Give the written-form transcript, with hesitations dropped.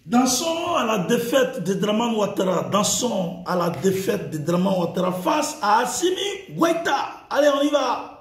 Dansons à la défaite de Draman Ouattara. Dansons à la défaite de Draman Ouattara face à Assimi Goïta. Allez, on y va.